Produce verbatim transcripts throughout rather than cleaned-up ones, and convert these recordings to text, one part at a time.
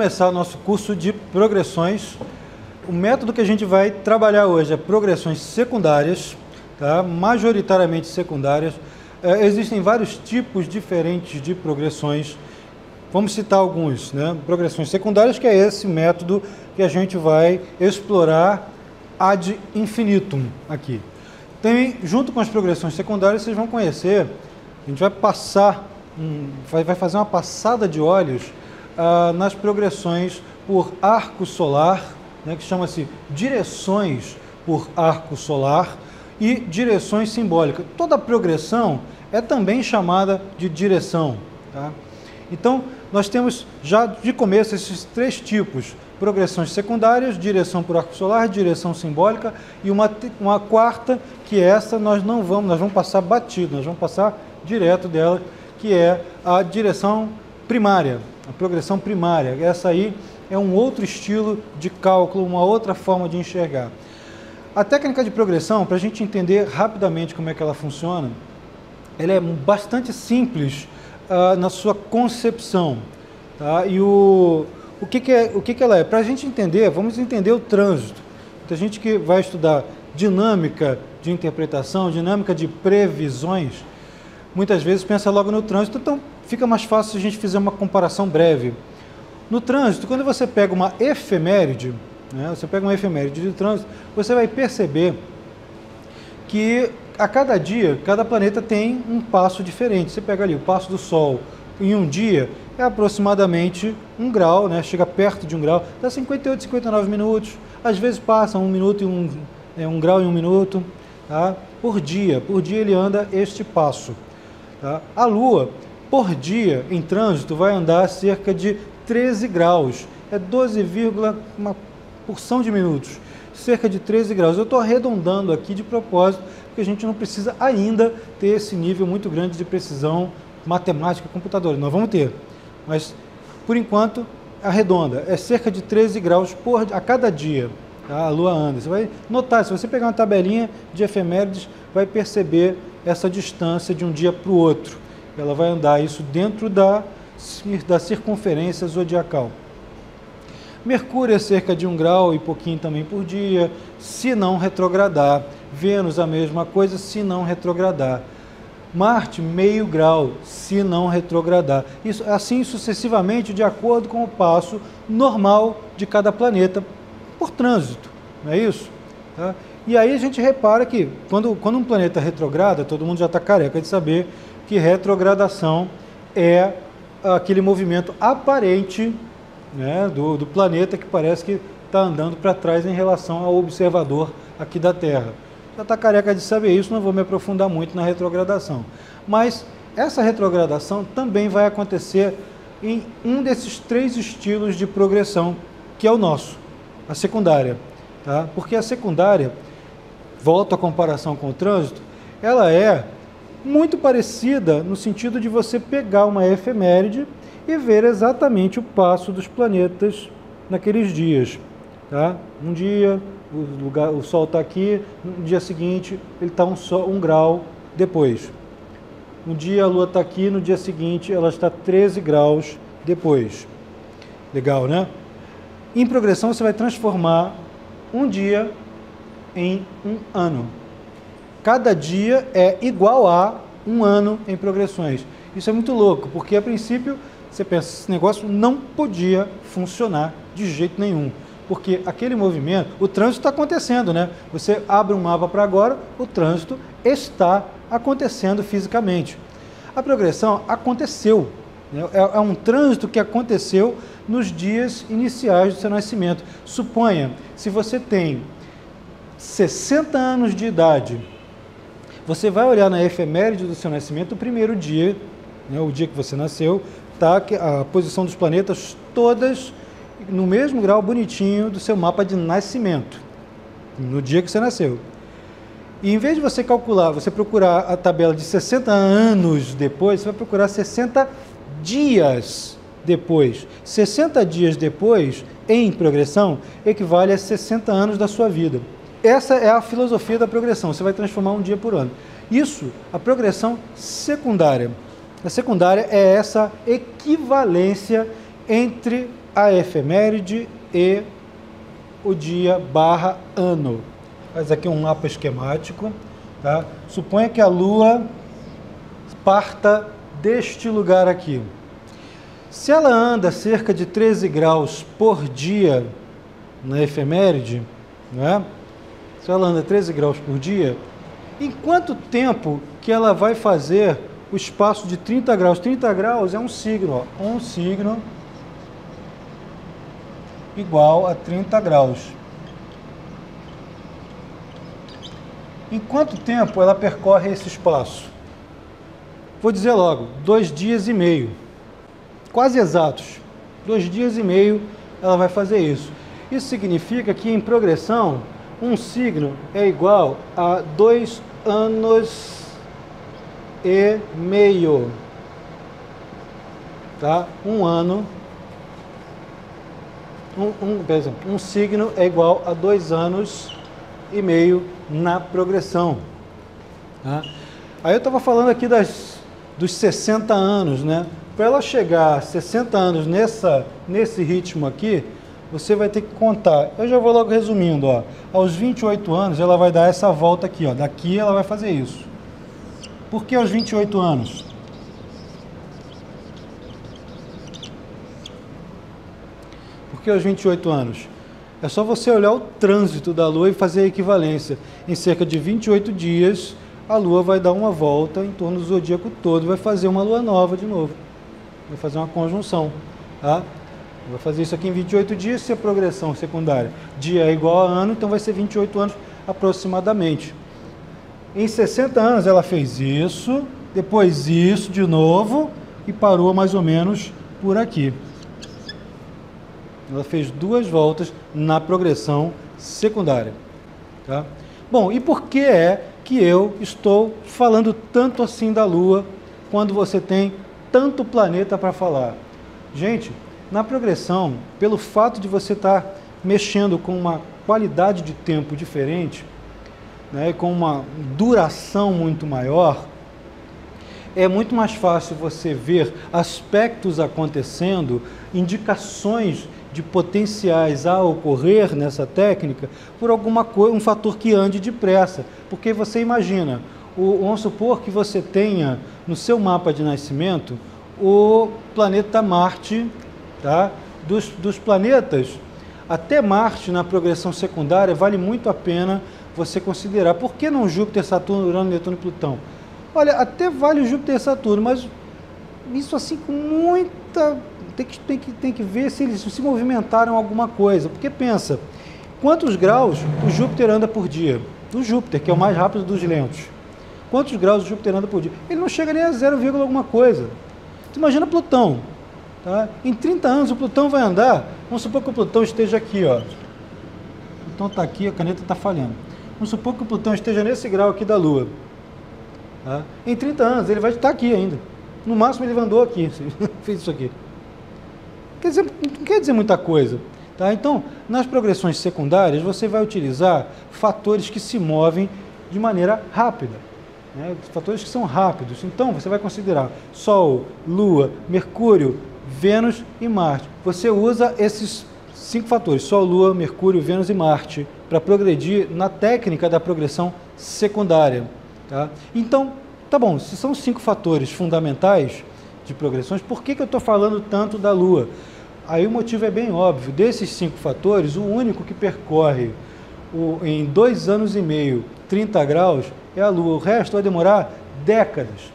começar o nosso curso de progressões. O método que a gente vai trabalhar hoje é progressões secundárias, tá? Majoritariamente secundárias. É, existem vários tipos diferentes de progressões. Vamos citar alguns, né? Progressões secundárias, que é esse método que a gente vai explorar ad infinitum aqui. Tem, junto com as progressões secundárias, vocês vão conhecer, a gente vai passar, um, vai, vai fazer uma passada de olhos ah, nas progressões por arco solar, né, que chama-se direções por arco solar e direções simbólicas. Toda progressão é também chamada de direção, tá? Então, nós temos já de começo esses três tipos: progressões secundárias, direção por arco solar, direção simbólica, e uma, uma quarta, que essa nós não vamos, nós vamos passar batido, nós vamos passar direto dela, que é a direção primária, a progressão primária. Essa aí é um outro estilo de cálculo, uma outra forma de enxergar. A técnica de progressão, para a gente entender rapidamente como é que ela funciona, ela é bastante simples uh, na sua concepção, tá? E o, o, que, que, é, o que, que ela é? Para a gente entender, vamos entender o trânsito. Tem gente que vai estudar dinâmica de interpretação, dinâmica de previsões, muitas vezes pensa logo no trânsito, então fica mais fácil se a gente fizer uma comparação breve. No trânsito, quando você pega uma efeméride, né, você pega uma efeméride de trânsito, você vai perceber que a cada dia, cada planeta tem um passo diferente. Você pega ali o passo do Sol em um dia, é aproximadamente um grau, né, chega perto de um grau, dá cinquenta e oito, cinquenta e nove minutos, às vezes passa um minuto e um, é, um grau e um minuto, tá? Por dia, por dia ele anda este passo. Tá? A Lua, por dia, em trânsito, vai andar cerca de treze graus, é doze, uma porção de minutos, cerca de treze graus. Eu estou arredondando aqui de propósito, porque a gente não precisa ainda ter esse nível muito grande de precisão matemática e computadora. Nós vamos ter, mas por enquanto arredonda, é cerca de treze graus por, a cada dia, tá? A Lua anda. Você vai notar, se você pegar uma tabelinha de efemérides, vai perceber essa distância de um dia para o outro. Ela vai andar isso dentro da, da circunferência zodiacal. Mercúrio é cerca de um grau e pouquinho também por dia, se não retrogradar. Vênus a mesma coisa, se não retrogradar. Marte, meio grau, se não retrogradar. Isso, assim sucessivamente, de acordo com o passo normal de cada planeta por trânsito, não é isso? Tá? E aí a gente repara que quando, quando um planeta retrograda, todo mundo já está careca de saber que retrogradação é aquele movimento aparente, né, do, do planeta que parece que está andando para trás em relação ao observador aqui da Terra. Já está careca de saber isso, não vou me aprofundar muito na retrogradação. Mas essa retrogradação também vai acontecer em um desses três estilos de progressão, que é o nosso, a secundária. Tá? Porque a secundária, volto à comparação com o trânsito, ela é muito parecida no sentido de você pegar uma efeméride e ver exatamente o passo dos planetas naqueles dias. Tá? Um dia, o, lugar, o Sol está aqui, no dia seguinte ele está um, um grau depois. Um dia a Lua está aqui, no dia seguinte ela está treze graus depois. Legal, né? Em progressão você vai transformar um dia em um ano. Cada dia é igual a um ano em progressões. Isso é muito louco, porque a princípio você pensa, esse negócio não podia funcionar de jeito nenhum. Porque aquele movimento, o trânsito está acontecendo, né? Você abre um mapa para agora, o trânsito está acontecendo fisicamente. A progressão aconteceu, né? É, é um trânsito que aconteceu nos dias iniciais do seu nascimento. Suponha, se você tem sessenta anos de idade, você vai olhar na efeméride do seu nascimento, o primeiro dia, né, o dia que você nasceu, tá a posição dos planetas todas no mesmo grau bonitinho do seu mapa de nascimento, no dia que você nasceu. E em vez de você calcular, você procurar a tabela de sessenta anos depois, você vai procurar sessenta dias depois. sessenta dias depois, em progressão, equivale a sessenta anos da sua vida. Essa é a filosofia da progressão, você vai transformar um dia por ano. Isso, a progressão secundária. A secundária é essa equivalência entre a efeméride e o dia barra ano. Faz aqui um mapa esquemático, tá? Suponha que a Lua parta deste lugar aqui. Se ela anda cerca de treze graus por dia na efeméride, né? Se ela anda treze graus por dia, em quanto tempo que ela vai fazer o espaço de trinta graus? trinta graus é um signo, ó. Um signo igual a trinta graus. Em quanto tempo ela percorre esse espaço? Vou dizer logo, dois dias e meio. Quase exatos. Dois dias e meio ela vai fazer isso. Isso significa que em progressão, um signo é igual a dois anos e meio. Tá? Um ano. Um, um, por exemplo, um signo é igual a dois anos e meio na progressão. Tá? Aí eu estava falando aqui das, dos sessenta anos, né? Para ela chegar a sessenta anos nessa, nesse ritmo aqui, você vai ter que contar. Eu já vou logo resumindo, ó. Aos vinte e oito anos ela vai dar essa volta aqui, ó. Daqui ela vai fazer isso. Por que aos vinte e oito anos? Por que aos vinte e oito anos? É só você olhar o trânsito da Lua e fazer a equivalência. Em cerca de vinte e oito dias, a Lua vai dar uma volta em torno do zodíaco todo, vai fazer uma Lua nova de novo. Vai fazer uma conjunção, tá? Vai fazer isso aqui em vinte e oito dias, se a progressão secundária dia é igual a ano, então vai ser vinte e oito anos aproximadamente. Em sessenta anos ela fez isso, depois isso de novo e parou mais ou menos por aqui. Ela fez duas voltas na progressão secundária. Tá? Bom, e por que é que eu estou falando tanto assim da Lua quando você tem tanto planeta para falar? Gente, na progressão, pelo fato de você estar mexendo com uma qualidade de tempo diferente, né, com uma duração muito maior, é muito mais fácil você ver aspectos acontecendo, indicações de potenciais a ocorrer nessa técnica por alguma coisa, um fator que ande depressa. Porque você imagina, o, vamos supor que você tenha no seu mapa de nascimento o planeta Marte, tá? Dos, dos planetas, até Marte na progressão secundária vale muito a pena você considerar. Por que não Júpiter, Saturno, Urano, Netuno e Plutão? Olha, até vale o Júpiter e Saturno, mas isso assim com muita... Tem que, tem, que, tem que ver se eles se movimentaram alguma coisa. Porque pensa, quantos graus o Júpiter anda por dia? O Júpiter, que é o mais rápido dos lentos. Quantos graus o Júpiter anda por dia? Ele não chega nem a zero, alguma coisa. Você imagina Plutão. Tá? Em trinta anos o Plutão vai andar, vamos supor que o Plutão esteja aqui, ó. O Plutão está aqui, a caneta está falhando. Vamos supor que o Plutão esteja nesse grau aqui da Lua. Tá? Em trinta anos ele vai estar aqui ainda. No máximo ele andou aqui, fez isso aqui. Quer dizer, não quer dizer muita coisa. Tá? Então, nas progressões secundárias, você vai utilizar fatores que se movem de maneira rápida. Né? Fatores que são rápidos. Então, você vai considerar Sol, Lua, Mercúrio, Vênus e Marte. Você usa esses cinco fatores, Sol, Lua, Mercúrio, Vênus e Marte, para progredir na técnica da progressão secundária. Tá? Então, tá bom, se são cinco fatores fundamentais de progressões, por que que eu estou falando tanto da Lua? Aí o motivo é bem óbvio. Desses cinco fatores, o único que percorre o, em dois anos e meio, trinta graus, é a Lua. O resto vai demorar décadas.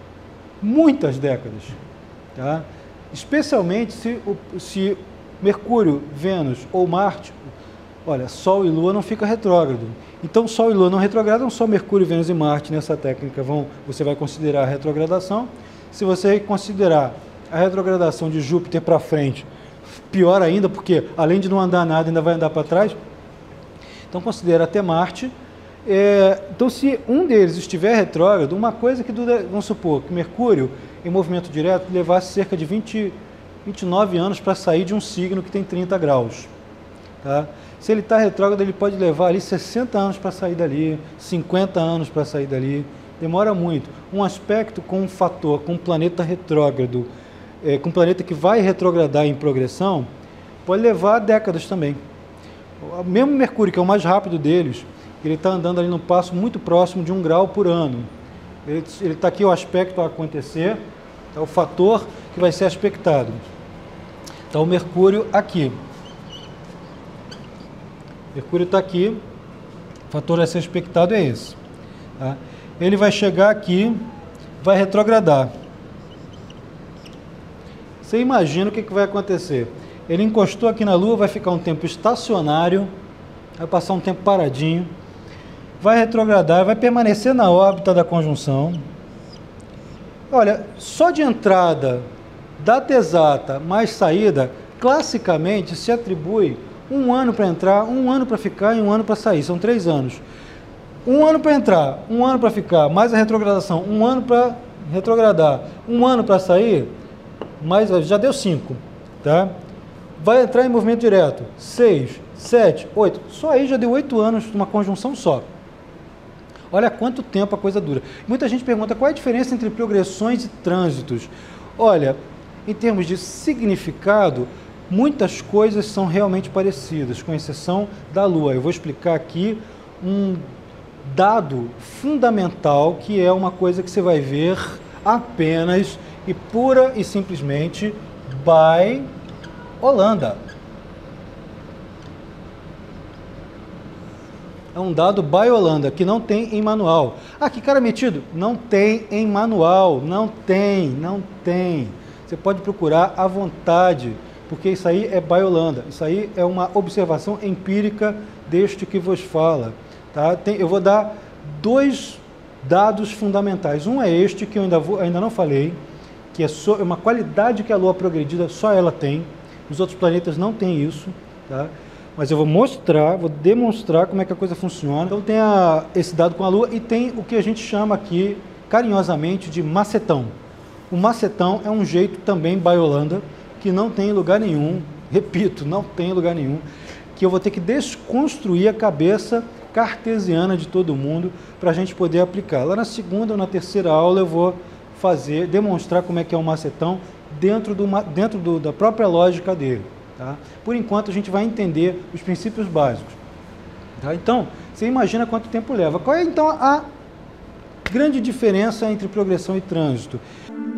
Muitas décadas. Tá? Especialmente se, se Mercúrio, Vênus ou Marte, olha, Sol e Lua não fica retrógrado. Então, Sol e Lua não retrogradam, só Mercúrio, Vênus e Marte nessa técnica vão, você vai considerar a retrogradação. Se você considerar a retrogradação de Júpiter para frente, pior ainda, porque além de não andar nada, ainda vai andar para trás. Então, considera até Marte. É, então, se um deles estiver retrógrado, uma coisa que, dura, vamos supor, que Mercúrio, em movimento direto, levasse cerca de vinte, vinte e nove anos para sair de um signo que tem trinta graus. Tá? Se ele está retrógrado, ele pode levar ali sessenta anos para sair dali, cinquenta anos para sair dali. Demora muito. Um aspecto com um fator, com um planeta retrógrado, é, com um planeta que vai retrogradar em progressão, pode levar décadas também. O mesmo Mercúrio, que é o mais rápido deles, ele está andando ali num passo muito próximo de um grau por ano. Ele está aqui o aspecto a acontecer, é o fator que vai ser aspectado. Está o Mercúrio aqui. Mercúrio está aqui, o fator a ser aspectado é esse. Tá? Ele vai chegar aqui, vai retrogradar. Você imagina o que, que vai acontecer. Ele encostou aqui na Lua, vai ficar um tempo estacionário, vai passar um tempo paradinho, vai retrogradar, vai permanecer na órbita da conjunção. Olha, só de entrada, data exata mais saída, classicamente se atribui um ano para entrar, um ano para ficar e um ano para sair. São três anos. Um ano para entrar, um ano para ficar, mais a retrogradação, um ano para retrogradar, um ano para sair, mais, já deu cinco, tá? Vai entrar em movimento direto, seis, sete, oito, só aí já deu oito anos numa conjunção só. Olha quanto tempo a coisa dura. Muita gente pergunta qual é a diferença entre progressões e trânsitos. Olha, em termos de significado, muitas coisas são realmente parecidas, com exceção da Lua. Eu vou explicar aqui um dado fundamental, que é uma coisa que você vai ver apenas e pura e simplesmente by Holanda. É um dado by Holanda, que não tem em manual. Ah, que cara metido? Não tem em manual, não tem, não tem. Você pode procurar à vontade, porque isso aí é by Holanda. Isso aí é uma observação empírica deste que vos fala. Tá? Tem, eu vou dar dois dados fundamentais. Um é este, que eu ainda, vou, ainda não falei, que é, so, é uma qualidade que a Lua progredida só ela tem. Os outros planetas não têm isso, tá? Mas eu vou mostrar, vou demonstrar como é que a coisa funciona. Então tem a, esse dado com a Lua e tem o que a gente chama aqui, carinhosamente, de macetão. O macetão é um jeito também by Holanda, que não tem em lugar nenhum, repito, não tem em lugar nenhum, que eu vou ter que desconstruir a cabeça cartesiana de todo mundo para a gente poder aplicar. Lá na segunda ou na terceira aula eu vou fazer, demonstrar como é que é o macetão dentro, do, dentro do, da própria lógica dele. Tá? Por enquanto a gente vai entender os princípios básicos. Tá? Então, você imagina quanto tempo leva. Qual é então a grande diferença entre progressão e trânsito?